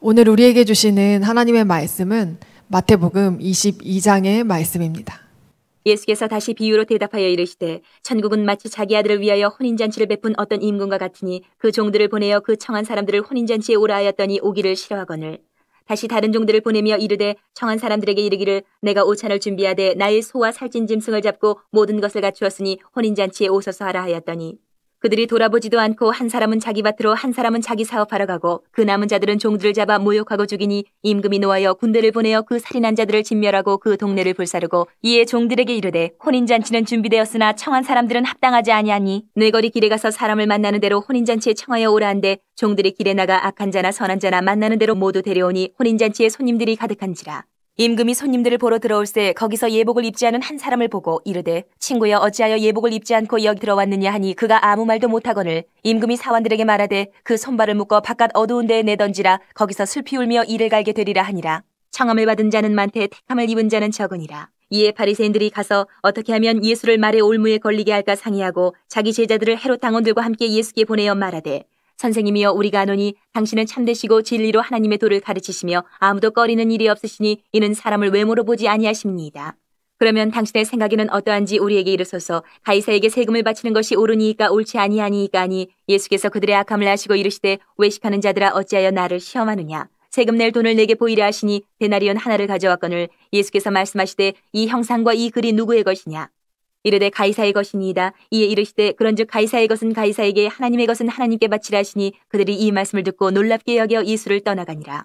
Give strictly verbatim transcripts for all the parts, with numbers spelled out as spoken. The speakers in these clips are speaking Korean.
오늘 우리에게 주시는 하나님의 말씀은 마태복음 이십이 장의 말씀입니다. 예수께서 다시 비유로 대답하여 이르시되 천국은 마치 자기 아들을 위하여 혼인잔치를 베푼 어떤 임금과 같으니 그 종들을 보내어 그 청한 사람들을 혼인잔치에 오라 하였더니 오기를 싫어하거늘 다시 다른 종들을 보내며 이르되 청한 사람들에게 이르기를 내가 오찬을 준비하되 나의 소와 살찐 짐승을 잡고 모든 것을 갖추었으니 혼인잔치에 오소서 하라 하였더니 그들이 돌아보지도 않고 한 사람은 자기 밭으로 한 사람은 자기 사업하러 가고 그 남은 자들은 종들을 잡아 모욕하고 죽이니 임금이 노하여 군대를 보내어 그 살인한 자들을 진멸하고 그 동네를 불사르고 이에 종들에게 이르되 혼인잔치는 준비되었으나 청한 사람들은 합당하지 아니하니 뇌거리 길에 가서 사람을 만나는 대로 혼인잔치에 청하여 오라 한데 종들이 길에 나가 악한 자나 선한 자나 만나는 대로 모두 데려오니 혼인잔치에 손님들이 가득한지라. 임금이 손님들을 보러 들어올새 거기서 예복을 입지 않은 한 사람을 보고 이르되 친구여 어찌하여 예복을 입지 않고 여기 들어왔느냐 하니 그가 아무 말도 못하거늘 임금이 사원들에게 말하되 그 손발을 묶어 바깥 어두운 데에 내던지라 거기서 슬피 울며 이를 갈게 되리라 하니라. 청함을 받은 자는 많되 택함을 입은 자는 적으니라. 이에 바리새인들이 가서 어떻게 하면 예수를 말의 올무에 걸리게 할까 상의하고 자기 제자들을 헤롯 당원들과 함께 예수께 보내어 말하되 선생님이여 우리가 아노니 당신은 참되시고 진리로 하나님의 도를 가르치시며 아무도 꺼리는 일이 없으시니 이는 사람을 외모로 보지 아니하심니이다. 그러면 당신의 생각에는 어떠한지 우리에게 이르소서. 가이사에게 세금을 바치는 것이 옳으니이까 옳지 아니하니이까 하니 예수께서 그들의 악함을 아시고 이르시되 외식하는 자들아 어찌하여 나를 시험하느냐. 세금 낼 돈을 내게 보이라 하시니 데나리온 하나를 가져왔거늘 예수께서 말씀하시되 이 형상과 이 글이 누구의 것이냐. 이르되 가이사의 것이니이다. 이에 이르시되 그런즉 가이사의 것은 가이사에게 하나님의 것은 하나님께 바치라 하시니 그들이 이 말씀을 듣고 놀랍게 여겨 예수를 떠나가니라.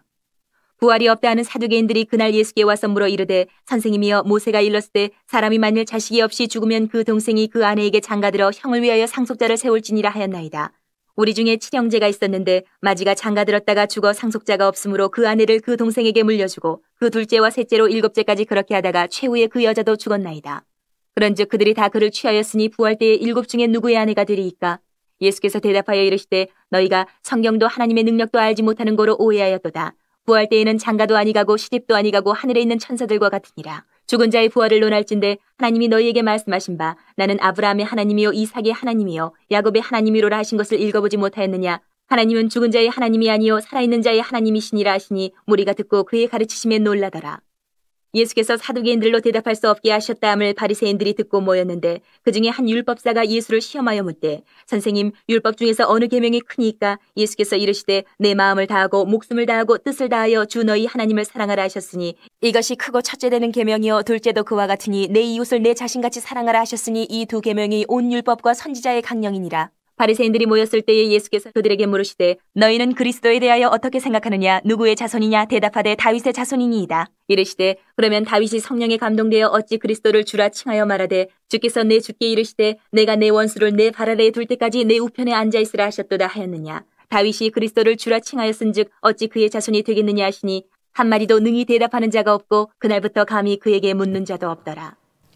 부활이 없다 하는 사두개인들이 그날 예수께 와서 물어 이르되 선생님이여 모세가 일렀을 때 사람이 만일 자식이 없이 죽으면 그 동생이 그 아내에게 장가들어 형을 위하여 상속자를 세울지니라 하였나이다. 우리 중에 칠형제가 있었는데 마지가 장가들었다가 죽어 상속자가 없으므로 그 아내를 그 동생에게 물려주고 그 둘째와 셋째로 일곱째까지 그렇게 하다가 최후에 그 여자도 죽었나이다. 그런즉 그들이 다 그를 취하였으니 부활 때에 일곱 중에 누구의 아내가 되리이까? 예수께서 대답하여 이르시되 너희가 성경도 하나님의 능력도 알지 못하는 거로 오해하였도다. 부활 때에는 장가도 아니가고 시집도 아니가고 하늘에 있는 천사들과 같으니라. 죽은 자의 부활을 논할진대 하나님이 너희에게 말씀하신 바 나는 아브라함의 하나님이요 이삭의 하나님이요 야곱의 하나님이로라 하신 것을 읽어보지 못하였느냐. 하나님은 죽은 자의 하나님이 아니요 살아있는 자의 하나님이시니라 하시니 무리가 듣고 그의 가르치심에 놀라더라. 예수께서 사두개인들로 대답할 수 없게 하셨다함을 바리새인들이 듣고 모였는데 그중에 한 율법사가 예수를 시험하여 묻되 선생님 율법 중에서 어느 계명이 크니까? 예수께서 이르시되 내 마음을 다하고 목숨을 다하고 뜻을 다하여 주 너희 하나님을 사랑하라 하셨으니 이것이 크고 첫째 되는 계명이요 둘째도 그와 같으니 내 이웃을 내 자신같이 사랑하라 하셨으니 이 두 계명이 온 율법과 선지자의 강령이니라. 바리새인들이 모였을 때에 예수께서 그들에게 물으시되 너희는 그리스도에 대하여 어떻게 생각하느냐. 누구의 자손이냐. 대답하되 다윗의 자손이니이다. 이르시되 그러면 다윗이 성령에 감동되어 어찌 그리스도를 주라 칭하여 말하되 주께서 내 주께 이르시되 내가 내 원수를 내 발 아래에 둘 때까지 내 우편에 앉아있으라 하셨도다 하였느냐. 다윗이 그리스도를 주라 칭하였은즉 어찌 그의 자손이 되겠느냐 하시니 한마디도 능히 대답하는 자가 없고 그날부터 감히 그에게 묻는 자도 없더라.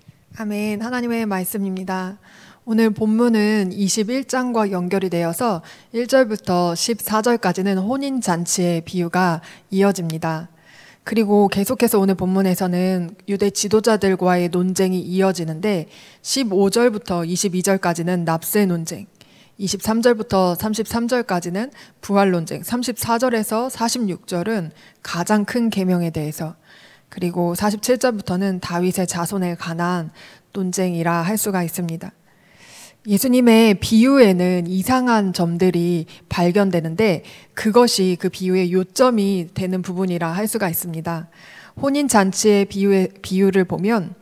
아멘. 하나님의 말씀입니다. 오늘 본문은 이십일 장과 연결이 되어서 일 절부터 십사 절까지는 혼인잔치의 비유가 이어집니다. 그리고 계속해서 오늘 본문에서는 유대 지도자들과의 논쟁이 이어지는데 십오 절부터 이십이 절까지는 납세 논쟁, 이십삼 절부터 삼십삼 절까지는 부활 논쟁, 삼십사 절에서 사십육 절은 가장 큰 계명에 대해서, 그리고 사십칠 절부터는 다윗의 자손에 관한 논쟁이라 할 수가 있습니다. 예수님의 비유에는 이상한 점들이 발견되는데 그것이 그 비유의 요점이 되는 부분이라 할 수가 있습니다. 혼인잔치의 비유의, 비유를 보면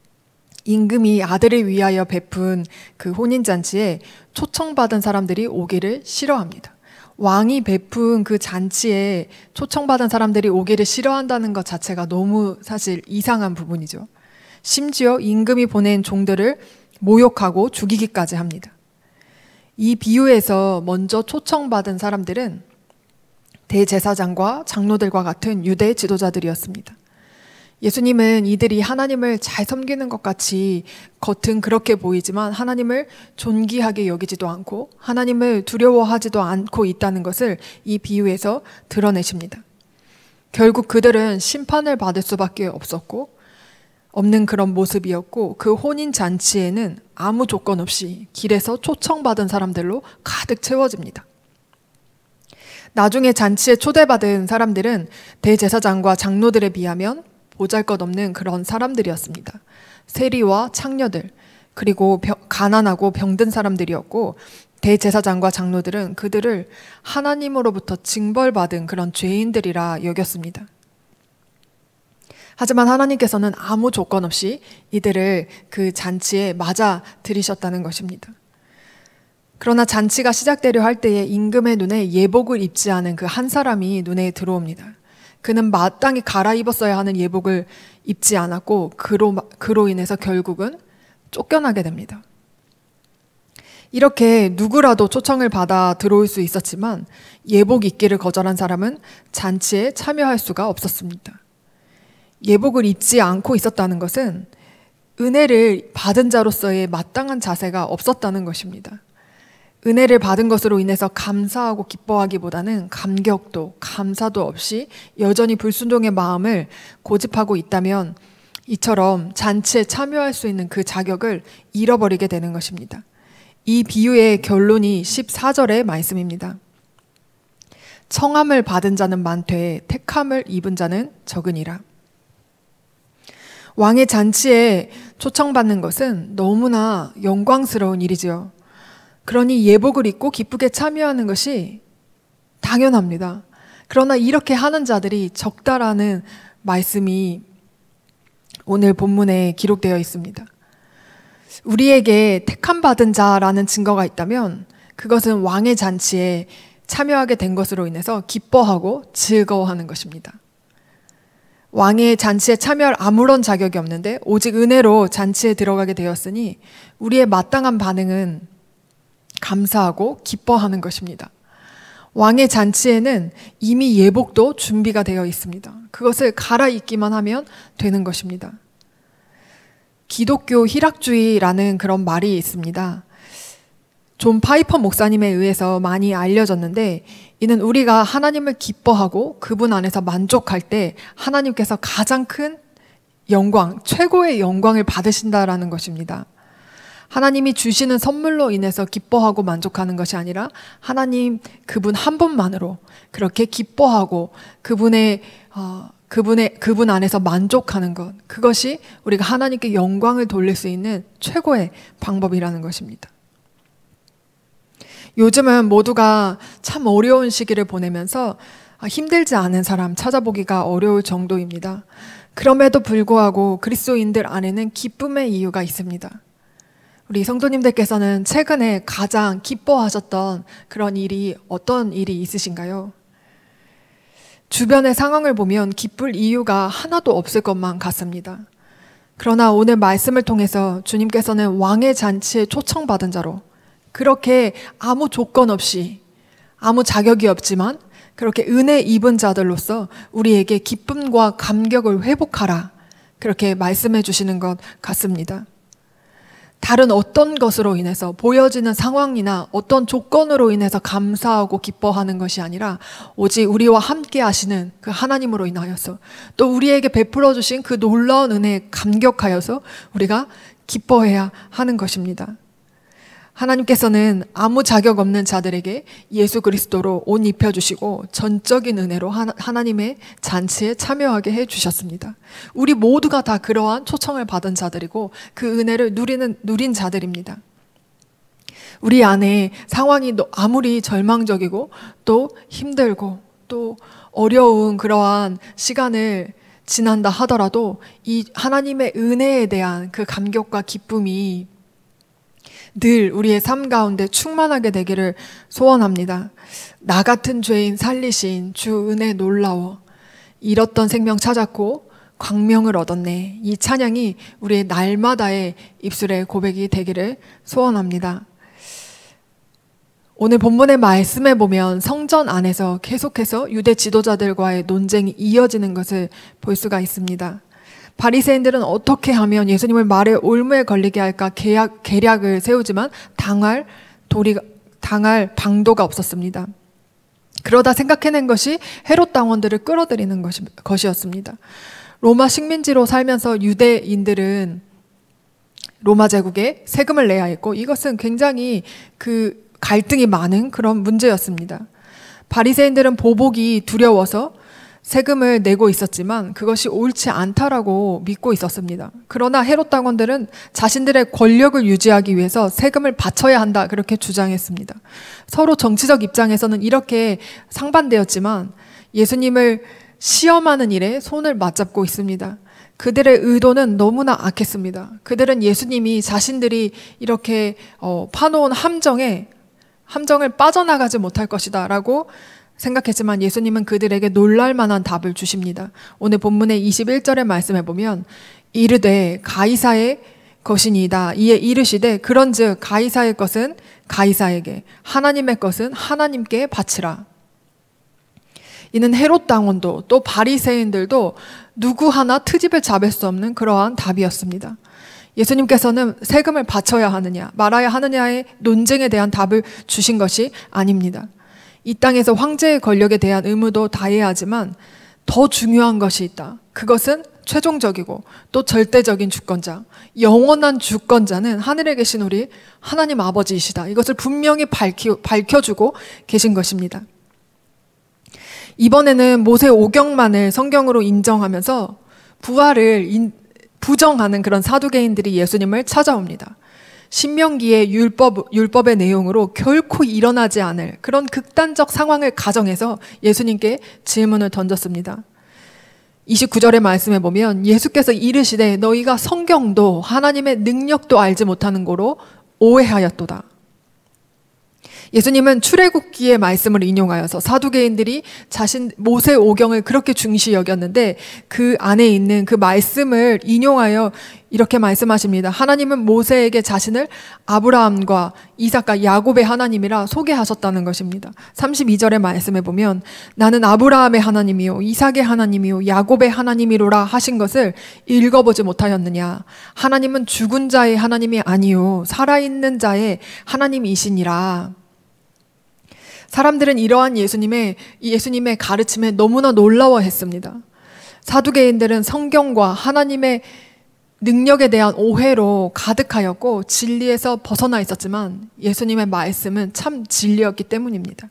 임금이 아들을 위하여 베푼 그 혼인잔치에 초청받은 사람들이 오기를 싫어합니다. 왕이 베푼 그 잔치에 초청받은 사람들이 오기를 싫어한다는 것 자체가 너무 사실 이상한 부분이죠. 심지어 임금이 보낸 종들을 모욕하고 죽이기까지 합니다. 이 비유에서 먼저 초청받은 사람들은 대제사장과 장로들과 같은 유대 지도자들이었습니다. 예수님은 이들이 하나님을 잘 섬기는 것 같이 겉은 그렇게 보이지만 하나님을 존귀하게 여기지도 않고 하나님을 두려워하지도 않고 있다는 것을 이 비유에서 드러내십니다. 결국 그들은 심판을 받을 수밖에 없었고 없는 그런 모습이었고 그 혼인잔치에는 아무 조건 없이 길에서 초청받은 사람들로 가득 채워집니다. 나중에 잔치에 초대받은 사람들은 대제사장과 장로들에 비하면 보잘것없는 그런 사람들이었습니다. 세리와 창녀들, 그리고 병, 가난하고 병든 사람들이었고, 대제사장과 장로들은 그들을 하나님으로부터 징벌받은 그런 죄인들이라 여겼습니다. 하지만 하나님께서는 아무 조건 없이 이들을 그 잔치에 맞아 들이셨다는 것입니다. 그러나 잔치가 시작되려 할 때에 임금의 눈에 예복을 입지 않은 그 한 사람이 눈에 들어옵니다. 그는 마땅히 갈아입었어야 하는 예복을 입지 않았고 그로, 그로 인해서 결국은 쫓겨나게 됩니다. 이렇게 누구라도 초청을 받아 들어올 수 있었지만 예복 입기를 거절한 사람은 잔치에 참여할 수가 없었습니다. 예복을 입지 않고 있었다는 것은 은혜를 받은 자로서의 마땅한 자세가 없었다는 것입니다. 은혜를 받은 것으로 인해서 감사하고 기뻐하기보다는 감격도 감사도 없이 여전히 불순종의 마음을 고집하고 있다면 이처럼 잔치에 참여할 수 있는 그 자격을 잃어버리게 되는 것입니다. 이 비유의 결론이 십사 절의 말씀입니다. 청함을 받은 자는 많되 택함을 입은 자는 적으니라. 왕의 잔치에 초청받는 것은 너무나 영광스러운 일이지요. 그러니 예복을 입고 기쁘게 참여하는 것이 당연합니다. 그러나 이렇게 하는 자들이 적다라는 말씀이 오늘 본문에 기록되어 있습니다. 우리에게 택함받은 자라는 증거가 있다면 그것은 왕의 잔치에 참여하게 된 것으로 인해서 기뻐하고 즐거워하는 것입니다. 왕의 잔치에 참여할 아무런 자격이 없는데 오직 은혜로 잔치에 들어가게 되었으니 우리의 마땅한 반응은 감사하고 기뻐하는 것입니다. 왕의 잔치에는 이미 예복도 준비가 되어 있습니다. 그것을 갈아입기만 하면 되는 것입니다. 기독교 희락주의라는 그런 말이 있습니다. 존 파이퍼 목사님에 의해서 많이 알려졌는데 이는 우리가 하나님을 기뻐하고 그분 안에서 만족할 때 하나님께서 가장 큰 영광, 최고의 영광을 받으신다라는 것입니다. 하나님이 주시는 선물로 인해서 기뻐하고 만족하는 것이 아니라 하나님 그분 한 분만으로 그렇게 기뻐하고 그분의 어, 그분의 그분 안에서 만족하는 것, 그것이 우리가 하나님께 영광을 돌릴 수 있는 최고의 방법이라는 것입니다. 요즘은 모두가 참 어려운 시기를 보내면서 힘들지 않은 사람 찾아보기가 어려울 정도입니다. 그럼에도 불구하고 그리스도인들 안에는 기쁨의 이유가 있습니다. 우리 성도님들께서는 최근에 가장 기뻐하셨던 그런 일이 어떤 일이 있으신가요? 주변의 상황을 보면 기쁠 이유가 하나도 없을 것만 같습니다. 그러나 오늘 말씀을 통해서 주님께서는 왕의 잔치에 초청받은 자로 그렇게 아무 조건 없이 아무 자격이 없지만 그렇게 은혜 입은 자들로서 우리에게 기쁨과 감격을 회복하라 그렇게 말씀해 주시는 것 같습니다. 다른 어떤 것으로 인해서 보여지는 상황이나 어떤 조건으로 인해서 감사하고 기뻐하는 것이 아니라 오직 우리와 함께 하시는 그 하나님으로 인하여서 또 우리에게 베풀어 주신 그 놀라운 은혜에 감격하여서 우리가 기뻐해야 하는 것입니다. 하나님께서는 아무 자격 없는 자들에게 예수 그리스도로 옷 입혀주시고 전적인 은혜로 하나, 하나님의 잔치에 참여하게 해주셨습니다. 우리 모두가 다 그러한 초청을 받은 자들이고 그 은혜를 누리는, 누린 자들입니다. 우리 안에 상황이 아무리 절망적이고 또 힘들고 또 어려운 그러한 시간을 지난다 하더라도 이 하나님의 은혜에 대한 그 감격과 기쁨이 늘 우리의 삶 가운데 충만하게 되기를 소원합니다. 나 같은 죄인 살리신 주 은혜 놀라워 잃었던 생명 찾았고 광명을 얻었네. 이 찬양이 우리의 날마다의 입술의 고백이 되기를 소원합니다. 오늘 본문의 말씀에 보면 성전 안에서 계속해서 유대 지도자들과의 논쟁이 이어지는 것을 볼 수가 있습니다. 바리새인들은 어떻게 하면 예수님을 말에 올무에 걸리게 할까 계약, 계략을 세우지만 당할 도리, 당할 방도가 없었습니다. 그러다 생각해낸 것이 헤롯 당원들을 끌어들이는 것이, 것이었습니다. 로마 식민지로 살면서 유대인들은 로마 제국에 세금을 내야 했고 이것은 굉장히 그 갈등이 많은 그런 문제였습니다. 바리새인들은 보복이 두려워서 세금을 내고 있었지만 그것이 옳지 않다라고 믿고 있었습니다. 그러나 헤롯 당원들은 자신들의 권력을 유지하기 위해서 세금을 바쳐야 한다 그렇게 주장했습니다. 서로 정치적 입장에서는 이렇게 상반되었지만 예수님을 시험하는 일에 손을 맞잡고 있습니다. 그들의 의도는 너무나 악했습니다. 그들은 예수님이 자신들이 이렇게 어, 파놓은 함정에 함정을 빠져나가지 못할 것이다 라고 생각했지만 예수님은 그들에게 놀랄 만한 답을 주십니다. 오늘 본문의 이십일 절의 말씀에 보면 이르되 가이사의 것이니이다. 이에 이르시되 그런즉 가이사의 것은 가이사에게 하나님의 것은 하나님께 바치라. 이는 헤롯 당원도 또 바리새인들도 누구 하나 트집을 잡을 수 없는 그러한 답이었습니다. 예수님께서는 세금을 바쳐야 하느냐 말아야 하느냐의 논쟁에 대한 답을 주신 것이 아닙니다. 이 땅에서 황제의 권력에 대한 의무도 다해야 하지만 더 중요한 것이 있다. 그것은 최종적이고 또 절대적인 주권자, 영원한 주권자는 하늘에 계신 우리 하나님 아버지이시다. 이것을 분명히 밝히, 밝혀주고 계신 것입니다. 이번에는 모세 오경만을 성경으로 인정하면서 부활을 인, 부정하는 그런 사두개인들이 예수님을 찾아옵니다. 신명기의 율법, 율법의 내용으로 결코 일어나지 않을 그런 극단적 상황을 가정해서 예수님께 질문을 던졌습니다. 이십구 절의 말씀에 보면 예수께서 이르시되 너희가 성경도 하나님의 능력도 알지 못하는 고로 오해하였도다. 예수님은 출애굽기의 말씀을 인용하여서 사두개인들이 자신 모세 오경을 그렇게 중시 여겼는데 그 안에 있는 그 말씀을 인용하여 이렇게 말씀하십니다. 하나님은 모세에게 자신을 아브라함과 이삭과 야곱의 하나님이라 소개하셨다는 것입니다. 삼십이 절의 말씀에 보면 나는 아브라함의 하나님이요 이삭의 하나님이요 야곱의 하나님이로라 하신 것을 읽어보지 못하였느냐. 하나님은 죽은 자의 하나님이 아니요 살아있는 자의 하나님이시니라. 사람들은 이러한 예수님의, 예수님의 가르침에 너무나 놀라워했습니다. 사두개인들은 성경과 하나님의 능력에 대한 오해로 가득하였고 진리에서 벗어나 있었지만 예수님의 말씀은 참 진리였기 때문입니다.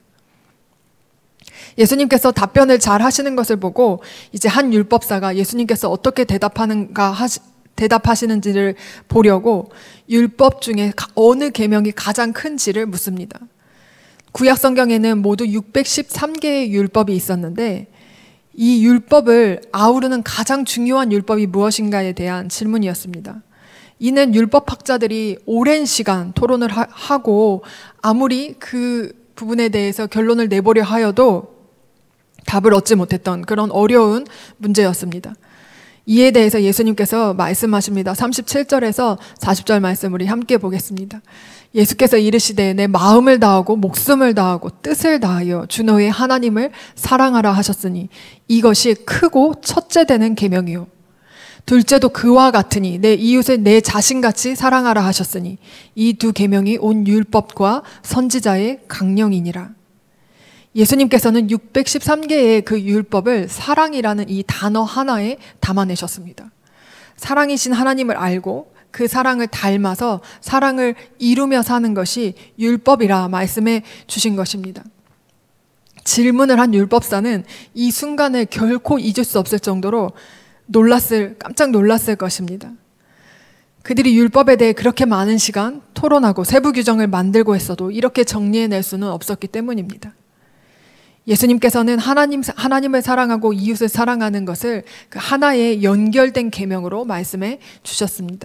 예수님께서 답변을 잘 하시는 것을 보고 이제 한 율법사가 예수님께서 어떻게 대답하는가 하시, 대답하시는지를 보려고 율법 중에 어느 계명이 가장 큰지를 묻습니다. 구약 성경에는 모두 육백십삼 개의 율법이 있었는데 이 율법을 아우르는 가장 중요한 율법이 무엇인가에 대한 질문이었습니다. 이는 율법학자들이 오랜 시간 토론을 하, 하고 아무리 그 부분에 대해서 결론을 내보려 하여도 답을 얻지 못했던 그런 어려운 문제였습니다. 이에 대해서 예수님께서 말씀하십니다. 삼십칠 절에서 사십 절 말씀 우리 함께 보겠습니다. 예수께서 이르시되 내 마음을 다하고 목숨을 다하고 뜻을 다하여 주 너의 하나님을 사랑하라 하셨으니 이것이 크고 첫째 되는 계명이요 둘째도 그와 같으니 내 이웃을 내 자신같이 사랑하라 하셨으니 이 두 계명이 온 율법과 선지자의 강령이니라. 예수님께서는 육백십삼 개의 그 율법을 사랑이라는 이 단어 하나에 담아내셨습니다. 사랑이신 하나님을 알고 그 사랑을 닮아서 사랑을 이루며 사는 것이 율법이라 말씀해 주신 것입니다. 질문을 한 율법사는 이 순간을 결코 잊을 수 없을 정도로 놀랐을, 깜짝 놀랐을 것입니다. 그들이 율법에 대해 그렇게 많은 시간 토론하고 세부 규정을 만들고 했어도 이렇게 정리해낼 수는 없었기 때문입니다. 예수님께서는 하나님, 하나님을 사랑하고 이웃을 사랑하는 것을 그 하나의 연결된 계명으로 말씀해 주셨습니다.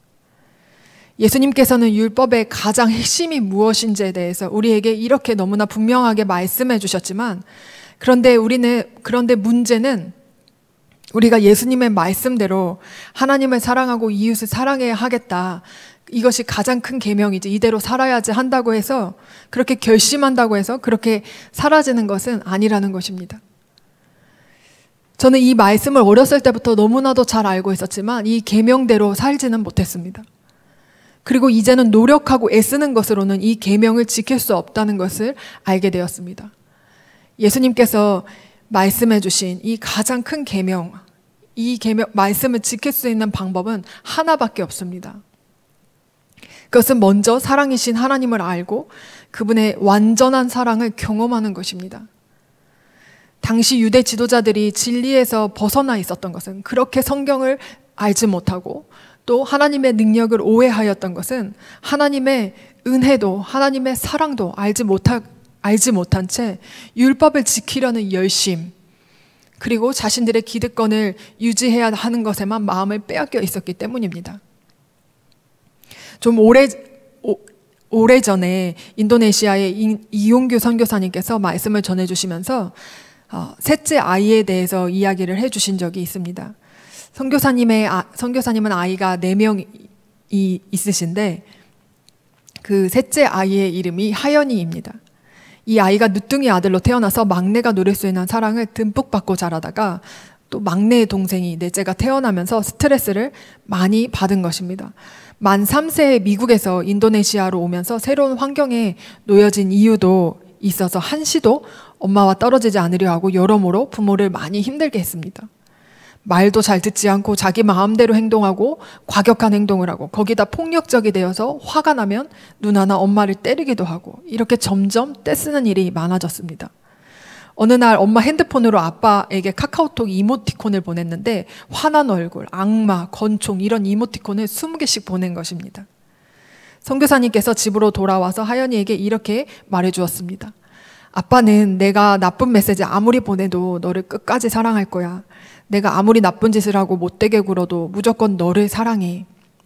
예수님께서는 율법의 가장 핵심이 무엇인지에 대해서 우리에게 이렇게 너무나 분명하게 말씀해 주셨지만 그런데 우리는, 그런데 문제는 우리가 예수님의 말씀대로 하나님을 사랑하고 이웃을 사랑해야 하겠다. 이것이 가장 큰 계명이지 이대로 살아야지 한다고 해서 그렇게 결심한다고 해서 그렇게 사라지는 것은 아니라는 것입니다. 저는 이 말씀을 어렸을 때부터 너무나도 잘 알고 있었지만 이 계명대로 살지는 못했습니다. 그리고 이제는 노력하고 애쓰는 것으로는 이 계명을 지킬 수 없다는 것을 알게 되었습니다. 예수님께서 말씀해 주신 이 가장 큰 계명, 이 계명, 말씀을 지킬 수 있는 방법은 하나밖에 없습니다. 그것은 먼저 사랑이신 하나님을 알고 그분의 완전한 사랑을 경험하는 것입니다. 당시 유대 지도자들이 진리에서 벗어나 있었던 것은, 그렇게 성경을 알지 못하고 또 하나님의 능력을 오해하였던 것은 하나님의 은혜도 하나님의 사랑도 알지 못하, 알지 못한 채 율법을 지키려는 열심, 그리고 자신들의 기득권을 유지해야 하는 것에만 마음을 빼앗겨 있었기 때문입니다. 좀 오래, 오, 오래전에 인도네시아의 이용규 선교사님께서 말씀을 전해주시면서 어, 셋째 아이에 대해서 이야기를 해주신 적이 있습니다. 선교사님의 아, 선교사님은 아이가 네 명이 있으신데 그 셋째 아이의 이름이 하연이입니다. 이 아이가 늦둥이 아들로 태어나서 막내가 누릴 수 있는 사랑을 듬뿍 받고 자라다가 또 막내 동생이 넷째가 태어나면서 스트레스를 많이 받은 것입니다. 만 삼 세에 미국에서 인도네시아로 오면서 새로운 환경에 놓여진 이유도 있어서 한시도 엄마와 떨어지지 않으려 하고 여러모로 부모를 많이 힘들게 했습니다. 말도 잘 듣지 않고 자기 마음대로 행동하고 과격한 행동을 하고 거기다 폭력적이 되어서 화가 나면 누나나 엄마를 때리기도 하고 이렇게 점점 떼쓰는 일이 많아졌습니다. 어느 날 엄마 핸드폰으로 아빠에게 카카오톡 이모티콘을 보냈는데 화난 얼굴, 악마, 권총 이런 이모티콘을 스무 개씩 보낸 것입니다. 선교사님께서 집으로 돌아와서 하연이에게 이렇게 말해주었습니다. 아빠는 내가 나쁜 메시지 아무리 보내도 너를 끝까지 사랑할 거야. 내가 아무리 나쁜 짓을 하고 못되게 굴어도 무조건 너를 사랑해.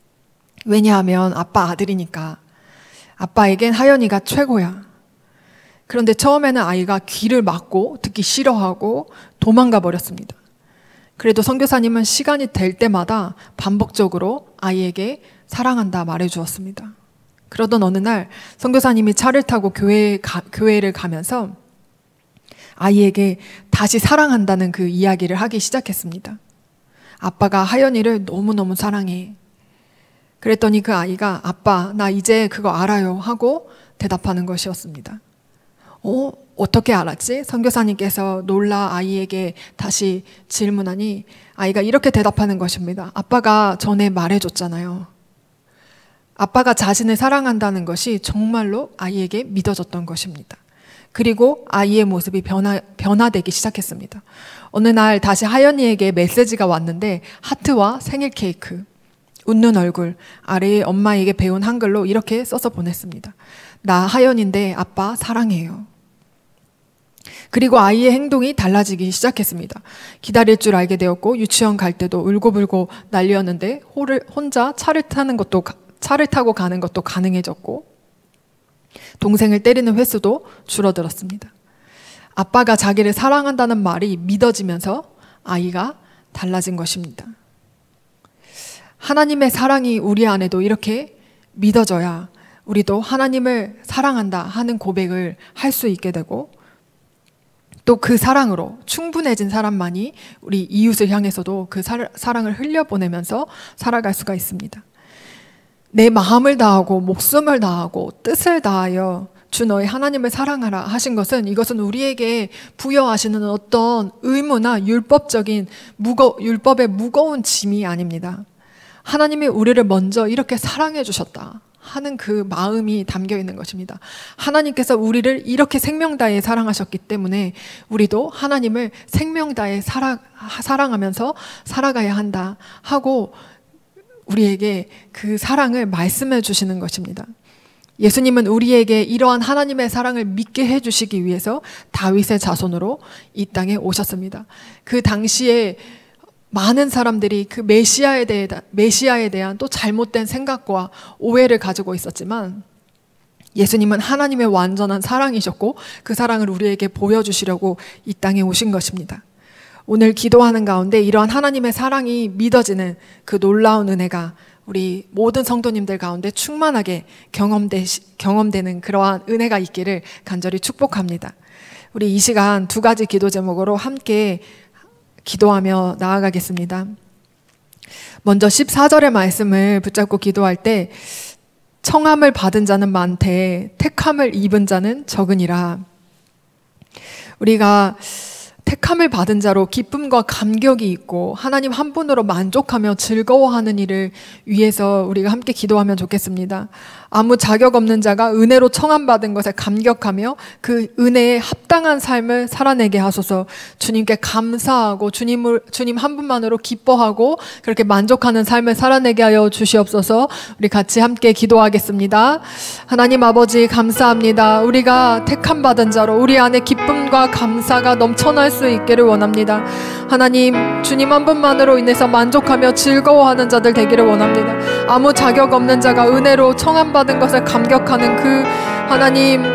왜냐하면 아빠 아들이니까. 아빠에겐 하연이가 최고야. 그런데 처음에는 아이가 귀를 막고 듣기 싫어하고 도망가 버렸습니다. 그래도 선교사님은 시간이 될 때마다 반복적으로 아이에게 사랑한다 말해주었습니다. 그러던 어느 날 선교사님이 차를 타고 교회에 가, 교회를 가면서 아이에게 다시 사랑한다는 그 이야기를 하기 시작했습니다. 아빠가 하연이를 너무너무 사랑해. 그랬더니 그 아이가 아빠 나 이제 그거 알아요 하고 대답하는 것이었습니다. 어? 어떻게 알았지? 선교사님께서 놀라 아이에게 다시 질문하니 아이가 이렇게 대답하는 것입니다. 아빠가 전에 말해줬잖아요. 아빠가 자신을 사랑한다는 것이 정말로 아이에게 믿어졌던 것입니다. 그리고 아이의 모습이 변화, 변화되기 시작했습니다. 어느 날 다시 하연이에게 메시지가 왔는데 하트와 생일 케이크, 웃는 얼굴, 아래에 엄마에게 배운 한글로 이렇게 써서 보냈습니다. 나 하연인데 아빠 사랑해요. 그리고 아이의 행동이 달라지기 시작했습니다. 기다릴 줄 알게 되었고 유치원 갈 때도 울고불고 난리였는데 혼자 차를 타는 것도 차를 타고 가는 것도 가능해졌고 동생을 때리는 횟수도 줄어들었습니다. 아빠가 자기를 사랑한다는 말이 믿어지면서 아이가 달라진 것입니다. 하나님의 사랑이 우리 안에도 이렇게 믿어져야 우리도 하나님을 사랑한다 하는 고백을 할 수 있게 되고 또 그 사랑으로 충분해진 사람만이 우리 이웃을 향해서도 그 사랑을 흘려보내면서 살아갈 수가 있습니다. 내 마음을 다하고 목숨을 다하고 뜻을 다하여 주 너의 하나님을 사랑하라 하신 것은 이것은 우리에게 부여하시는 어떤 의무나 율법적인 무거, 율법의 무거운 짐이 아닙니다. 하나님이 우리를 먼저 이렇게 사랑해 주셨다 하는 그 마음이 담겨 있는 것입니다. 하나님께서 우리를 이렇게 생명 다해 사랑하셨기 때문에 우리도 하나님을 생명 다해 사랑, 사랑하면서 살아가야 한다 하고 우리에게 그 사랑을 말씀해 주시는 것입니다. 예수님은 우리에게 이러한 하나님의 사랑을 믿게 해주시기 위해서 다윗의 자손으로 이 땅에 오셨습니다. 그 당시에 많은 사람들이 그 메시아에 대해, 메시아에 대한 또 잘못된 생각과 오해를 가지고 있었지만 예수님은 하나님의 완전한 사랑이셨고 그 사랑을 우리에게 보여주시려고 이 땅에 오신 것입니다. 오늘 기도하는 가운데 이러한 하나님의 사랑이 믿어지는 그 놀라운 은혜가 우리 모든 성도님들 가운데 충만하게 경험되, 경험되는 그러한 은혜가 있기를 간절히 축복합니다. 우리 이 시간 두 가지 기도 제목으로 함께 기도하며 나아가겠습니다. 먼저 십사 절의 말씀을 붙잡고 기도할 때 청함을 받은 자는 많되 택함을 입은 자는 적으니라. 우리가 택함을 받은 자로 기쁨과 감격이 있고 하나님 한 분으로 만족하며 즐거워하는 일을 위해서 우리가 함께 기도하면 좋겠습니다. 아무 자격 없는 자가 은혜로 청함받은 것에 감격하며 그 은혜에 합당한 삶을 살아내게 하소서. 주님께 감사하고 주님을, 주님 한 분만으로 기뻐하고 그렇게 만족하는 삶을 살아내게 하여 주시옵소서. 우리 같이 함께 기도하겠습니다. 하나님 아버지 감사합니다. 우리가 택함받은 자로 우리 안에 기쁨과 감사가 넘쳐날 수 있기를 원합니다. 하나님, 주님 한 분만으로 인해서 만족하며 즐거워하는 자들 되기를 원합니다. 아무 자격 없는 자가 은혜로 청함받은 것을 감격하는 그 하나님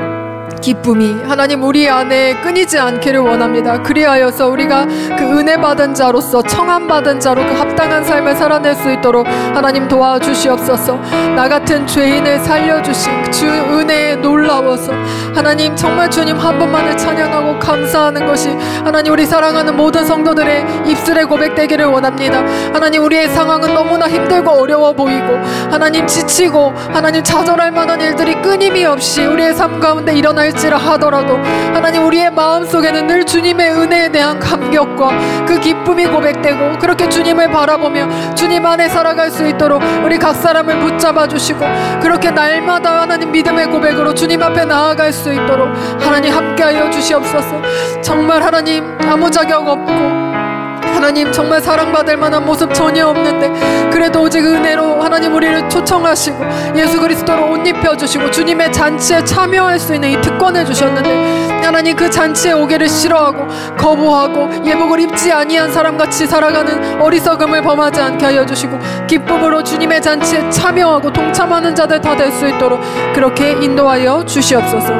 기쁨이 하나님 우리 안에 끊이지 않기를 원합니다. 그리하여서 우리가 그 은혜 받은 자로서 청함받은 자로 그 합당한 삶을 살아낼 수 있도록 하나님 도와주시옵소서. 나 같은 죄인을 살려주신 주 은혜에 놀라워서 하나님 정말 주님 한 분만을 찬양하고 감사하는 것이 하나님 우리 사랑하는 모든 성도들의 입술에 고백되기를 원합니다. 하나님 우리의 상황은 너무나 힘들고 어려워 보이고 하나님 지치고 하나님 좌절할 만한 일들이 끊임이 없이 우리의 삶 가운데 일어날 하더라도 하나님 우리의 마음속에는 늘 주님의 은혜에 대한 감격과 그 기쁨이 고백되고 그렇게 주님을 바라보며 주님 안에 살아갈 수 있도록 우리 각 사람을 붙잡아 주시고 그렇게 날마다 하나님 믿음의 고백으로 주님 앞에 나아갈 수 있도록 하나님 함께하여 주시옵소서. 정말 하나님 아무 자격 없고 하나님 정말 사랑받을 만한 모습 전혀 없는데 그래도 오직 은혜로 하나님 우리를 초청하시고 예수 그리스도로 옷 입혀주시고 주님의 잔치에 참여할 수 있는 이 특권을 주셨는데 하나님 그 잔치에 오기를 싫어하고 거부하고 예복을 입지 아니한 사람같이 살아가는 어리석음을 범하지 않게 하여 주시고 기쁨으로 주님의 잔치에 참여하고 동참하는 자들 다 될 수 있도록 그렇게 인도하여 주시옵소서.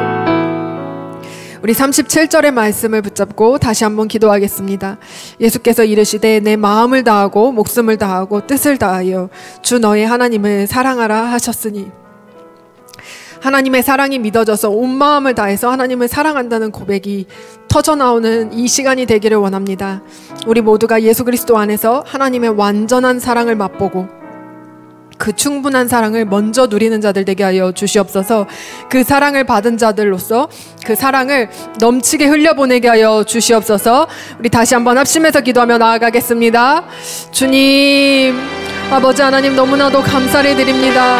우리 삼십칠 절의 말씀을 붙잡고 다시 한번 기도하겠습니다. 예수께서 이르시되 내 마음을 다하고 목숨을 다하고 뜻을 다하여 주 너의 하나님을 사랑하라 하셨으니 하나님의 사랑이 믿어져서 온 마음을 다해서 하나님을 사랑한다는 고백이 터져나오는 이 시간이 되기를 원합니다. 우리 모두가 예수 그리스도 안에서 하나님의 완전한 사랑을 맛보고 그 충분한 사랑을 먼저 누리는 자들 되게 하여 주시옵소서. 그 사랑을 받은 자들로서 그 사랑을 넘치게 흘려보내게 하여 주시옵소서. 우리 다시 한번 합심해서 기도하며 나아가겠습니다. 주님 아버지 하나님 너무나도 감사를 드립니다.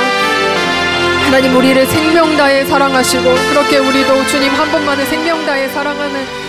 하나님 우리를 생명 다해 사랑하시고 그렇게 우리도 주님 한 분만을 생명 다해 사랑하는